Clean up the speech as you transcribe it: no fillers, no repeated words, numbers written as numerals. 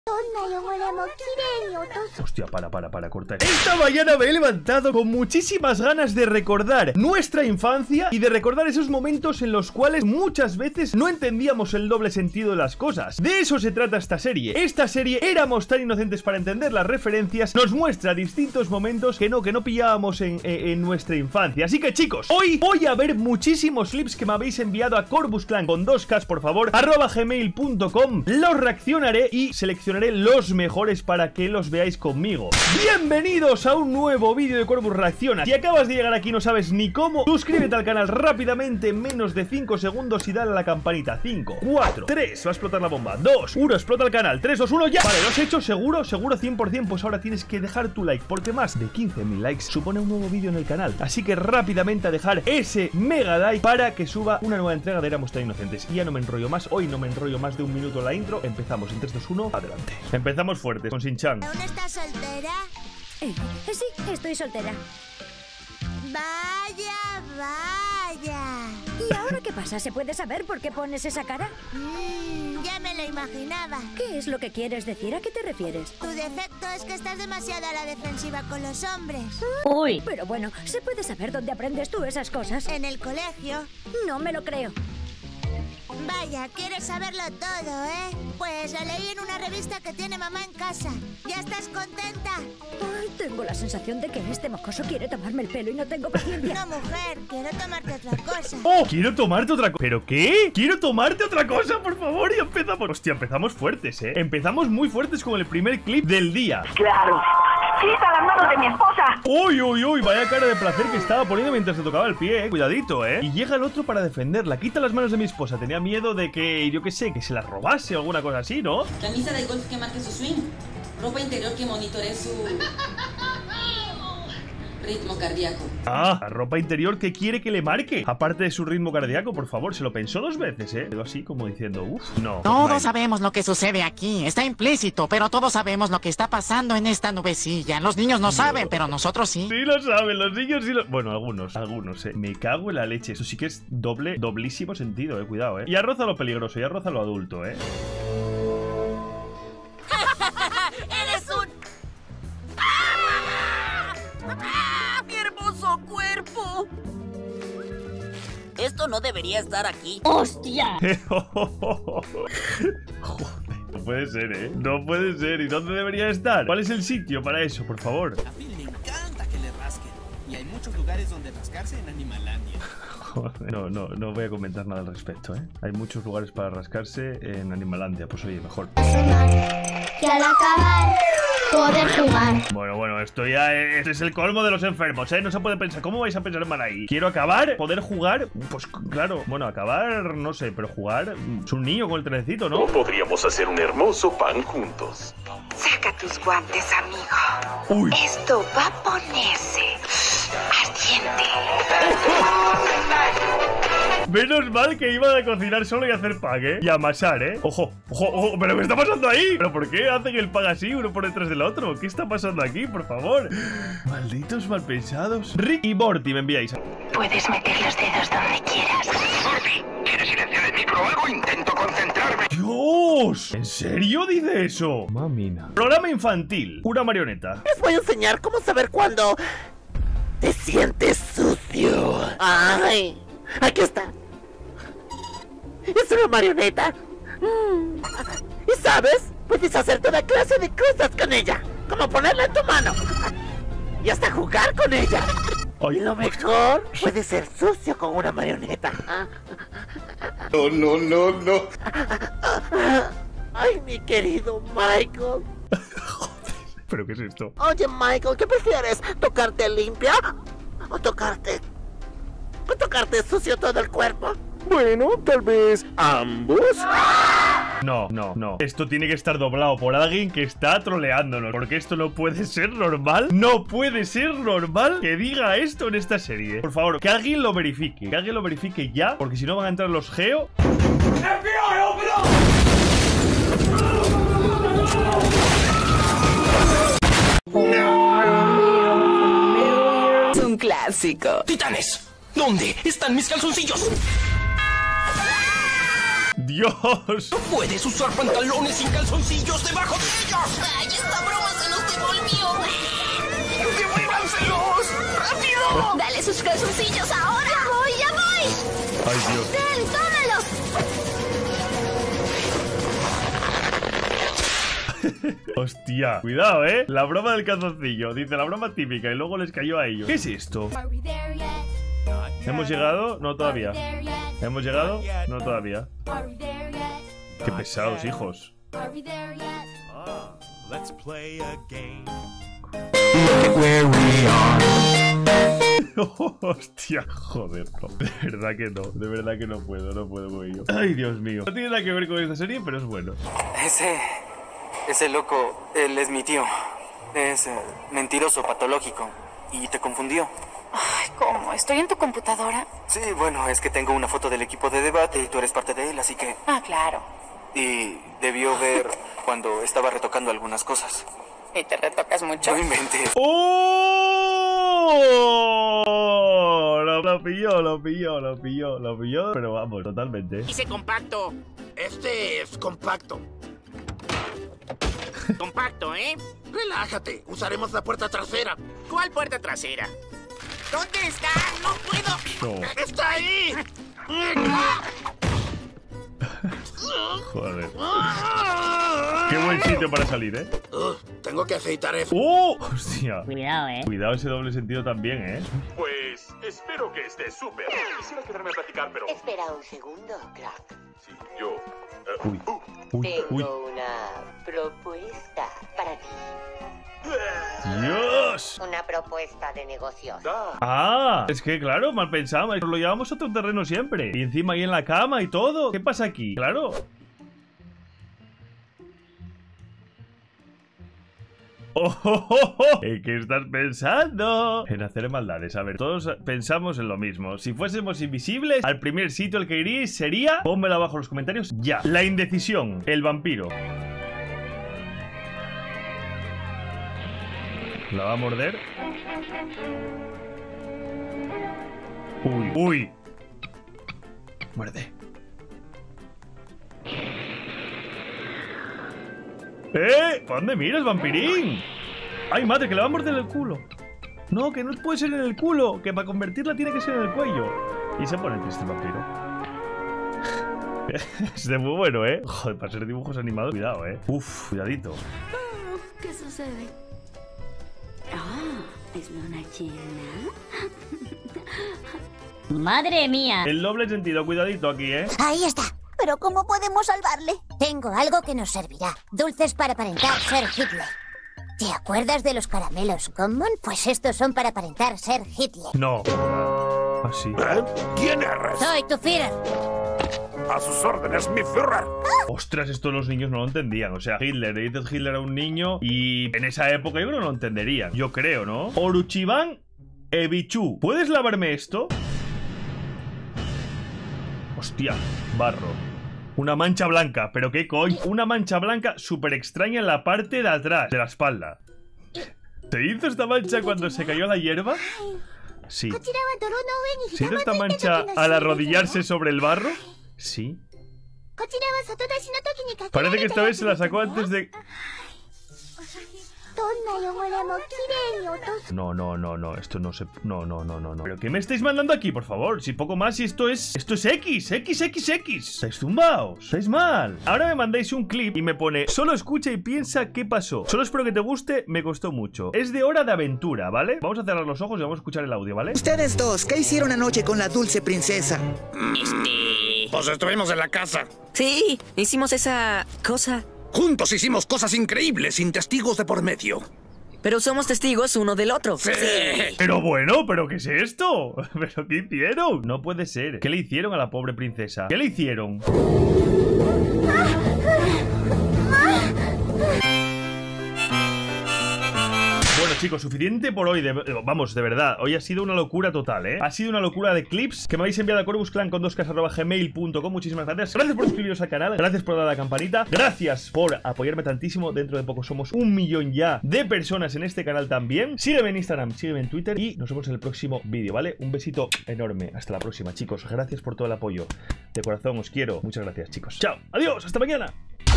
Hostia, para, corta. Esta mañana me he levantado con muchísimas ganas de recordar nuestra infancia y de recordar esos momentos en los cuales muchas veces no entendíamos el doble sentido de las cosas. De eso se trata esta serie. Esta serie, éramos tan inocentes para entender las referencias, nos muestra distintos momentos que no pillábamos en nuestra infancia. Así que chicos, hoy voy a ver muchísimos clips que me habéis enviado a CorbusClan con 2K, por favor, @gmail.com. Los reaccionaré y seleccionaré los mejores para que los veáis conmigo. Bienvenidos a un nuevo vídeo de Corbus Reacciona. Si acabas de llegar aquí y no sabes ni cómo, suscríbete al canal rápidamente en menos de 5 segundos y dale a la campanita. 5, 4, 3, va a explotar la bomba. 2, 1, explota el canal. 3, 2, 1, ya. Vale, ¿lo has hecho? ¿Seguro? ¿Seguro 100%? Pues ahora tienes que dejar tu like, porque más de 15.000 likes supone un nuevo vídeo en el canal. Así que rápidamente a dejar ese mega like para que suba una nueva entrega de Éramos tan inocentes. Y ya no me enrollo más, hoy no me enrollo más de un minuto la intro. Empezamos en 3, 2, 1, adelante. Empezamos fuertes con Shin-Chan. ¿Aún estás soltera? Sí, estoy soltera. Vaya. ¿Y ahora qué pasa? ¿Se puede saber por qué pones esa cara? Ya me lo imaginaba. ¿Qué es lo que quieres decir? ¿A qué te refieres? Tu defecto es que estás demasiado a la defensiva con los hombres. Uy. Pero bueno, ¿se puede saber dónde aprendes tú esas cosas? En el colegio. No me lo creo. Vaya, quieres saberlo todo, ¿eh? Pues lo leí en una revista que tiene mamá en casa. ¿Ya estás contenta? Ay, tengo la sensación de que este mocoso quiere tomarme el pelo y no tengo paciencia. No, mujer, quiero tomarte otra cosa. ¡Oh! Quiero tomarte otra cosa. ¿Pero qué? Quiero tomarte otra cosa, por favor. Y empezamos. Hostia, empezamos fuertes, ¿eh? Empezamos muy fuertes con el primer clip del día. ¡Claro! ¡Quita las manos de mi esposa! ¡Uy! Vaya cara de placer que estaba poniendo mientras se tocaba el pie, Cuidadito, Y llega el otro para defenderla. Quita las manos de mi esposa. Tenía miedo de que, yo qué sé, que se la robase o alguna cosa así, ¿no? Camisa de golf que marque su swing. Ropa interior que monitoree su ritmo cardíaco. Ah, la ropa interior que quiere que le marque. Aparte de su ritmo cardíaco, por favor, se lo pensó 2 veces, Quedó así como diciendo, no. Todos sabemos lo que sucede aquí, está implícito, pero todos sabemos lo que está pasando en esta nubecilla. Los niños no saben, pero nosotros sí. Sí lo saben, los niños sí lo... Bueno, algunos, Me cago en la leche. Eso sí que es doblísimo sentido, Cuidado, Y arroza lo peligroso, y arroza lo adulto, ¡Eres un... ¡Mi hermoso cuerpo! Esto no debería estar aquí. ¡Hostia! Joder, no puede ser, No puede ser. ¿Y dónde debería estar? ¿Cuál es el sitio para eso, por favor? A Phil le encanta que le rasquen. Y hay muchos lugares donde rascarse en Animalandia. Joder, no voy a comentar nada al respecto, Hay muchos lugares para rascarse en Animalandia. Pues oye, mejor. Que al acabar poder jugar. Bueno, esto ya es el colmo de los enfermos, No se puede pensar. ¿Cómo vais a pensar mal ahí? Quiero acabar, poder jugar. Pues claro, bueno, acabar, no sé, pero jugar. Es un niño con el trenecito, ¿no? Podríamos hacer un hermoso pan juntos. Saca tus guantes, amigo. Uy. Esto va a ponerse ardiente. Menos mal que iba a cocinar solo y hacer pan, Y amasar, Ojo, ¿pero qué está pasando ahí? ¿Pero por qué hacen el pan así, uno por detrás del otro? ¿Qué está pasando aquí, por favor? Malditos malpensados. Rick y Morty me enviáis. Puedes meter los dedos donde quieras. Morty, ¿quieres silenciar el micro o algo? Intento concentrarme. ¡Dios! ¿En serio dice eso? Mamina. Programa infantil. Una marioneta. Les voy a enseñar cómo saber cuándo te sientes sucio. ¡Ay! Aquí está. Es una marioneta. ¿Y sabes? Puedes hacer toda clase de cosas con ella. Como ponerla en tu mano. Y hasta jugar con ella. Ay. Y lo mejor, puede ser sucio con una marioneta. No. Ay, mi querido Michael. ¿Pero qué es esto? Oye, Michael, ¿qué prefieres? ¿Tocarte limpia? ¿O tocarte sucio todo el cuerpo? Bueno, tal vez ambos. No. Esto tiene que estar doblado por alguien que está troleándonos. Porque esto no puede ser normal. No puede ser normal que diga esto en esta serie. Por favor, que alguien lo verifique. Que alguien lo verifique ya. Porque si no van a entrar los geo. Es un clásico. ¡Titanes! ¿Dónde están mis calzoncillos? Dios! ¡No puedes usar pantalones sin calzoncillos debajo de ellos! ¡Ay, esta broma se los devolvió! ¡Devuélvanselos! ¡Rápido! ¡Dale sus calzoncillos ahora! ¡Ya voy! ¡Ay, Dios! ¡Ten, tómalos! Hostia, cuidado, la broma del calzoncillo. Dice la broma típica y luego les cayó a ellos. ¿Qué es esto? ¿Hemos llegado? No todavía. ¿Hemos llegado? No todavía. Qué pesados, hijos. Let's play a game. Hostia, joder, no. De verdad que no. De verdad que no puedo con ello. Ay, Dios mío. No tiene nada que ver con esta serie, pero es bueno. Ese loco, él es mi tío. Es mentiroso, patológico. Y te confundió. Ay, ¿cómo? ¿Estoy en tu computadora? Sí, bueno, es que tengo una foto del equipo de debate y tú eres parte de él, así que... Ah, claro. Y debió ver cuando estaba retocando algunas cosas. ¿Y te retocas mucho? No inventes. ¡Oh! Lo pilló. Pero vamos, totalmente. Hice compacto. Este es compacto. Compacto, ¿eh? Relájate, usaremos la puerta trasera. ¿Cuál puerta trasera? ¿Dónde está? ¡No puedo! No. ¡Está ahí! Joder. Qué buen sitio para salir, Tengo que aceitar eso. ¡Oh! Hostia. Cuidado, Cuidado ese doble sentido también, Pues espero que esté súper. Quisiera quedarme a platicar, pero... Espera un segundo, crack. Sí, yo... Tengo una propuesta para ti. ¡Dios! Una propuesta de negocios. Ah, es que claro, mal pensamos. Lo llevamos a otro terreno siempre. Y encima ahí en la cama y todo. ¿Qué pasa aquí? Claro. ¿En qué estás pensando? En hacer maldades. A ver, todos pensamos en lo mismo. Si fuésemos invisibles, al primer sitio al que iríais sería... Pónmelo abajo en los comentarios ya. La indecisión. El vampiro. ¿La va a morder? Uy. Muerde. ¿Dónde miras, vampirín? ¡Ay, madre, que le va a morder el culo! No, que no puede ser en el culo. Que para convertirla tiene que ser en el cuello. Y se pone triste el vampiro. Es de muy bueno, Joder, para ser dibujos animados, cuidado, Uf, cuidadito. ¿Qué sucede? Ah, ¿es una china? ¡Madre mía! El doble sentido, cuidadito aquí, Ahí está. ¿Pero cómo podemos salvarle? Tengo algo que nos servirá. Dulces para aparentar ser Hitler. ¿Te acuerdas de los caramelos Common? Pues estos son para aparentar ser Hitler. No. Así. ¿Quién eres? Soy tu Führer. A sus órdenes, mi Führer. Ostras, esto los niños no lo entendían. O sea, Hitler, le dices Hitler a un niño y en esa época yo creo que no lo entenderían. Yo creo, ¿no? Oruchiban Ebichu. ¿Puedes lavarme esto? Hostia, barro. Una mancha blanca, pero qué coño. Una mancha blanca súper extraña en la parte de atrás de la espalda. ¿Se hizo esta mancha cuando se cayó la hierba? Sí. ¿Se hizo esta mancha al arrodillarse sobre el barro? Sí. Parece que esta vez se la sacó antes de... No, esto no se... No. ¿Pero qué me estáis mandando aquí, por favor? Si poco más, si esto es... Esto es X. ¿Estáis zumbaos? ¿Estáis mal? Ahora me mandáis un clip y me pone: solo escucha y piensa qué pasó. Solo espero que te guste, me costó mucho. Es de Hora de Aventura, ¿vale? Vamos a cerrar los ojos y vamos a escuchar el audio, ¿vale? Ustedes dos, ¿qué hicieron anoche con la dulce princesa? Pues estuvimos en la casa. Sí, hicimos esa cosa. Juntos hicimos cosas increíbles sin testigos de por medio. Pero somos testigos uno del otro. Sí. Pero bueno, ¿pero qué es esto? ¿Pero qué hicieron? No puede ser. ¿Qué le hicieron a la pobre princesa? ¿Qué le hicieron? Bueno, chicos, suficiente por hoy. Vamos, de verdad, hoy ha sido una locura total, ¿eh? Ha sido una locura de clips que me habéis enviado a corvusclan con 2k@gmail.com. Muchísimas gracias. Gracias por suscribiros al canal, gracias por dar a la campanita, gracias por apoyarme tantísimo. Dentro de poco somos 1 millón ya de personas en este canal también. Sígueme en Instagram, sígueme en Twitter y nos vemos en el próximo vídeo, ¿vale? Un besito enorme. Hasta la próxima, chicos. Gracias por todo el apoyo. De corazón, os quiero. Muchas gracias, chicos. Chao. Adiós. Hasta mañana.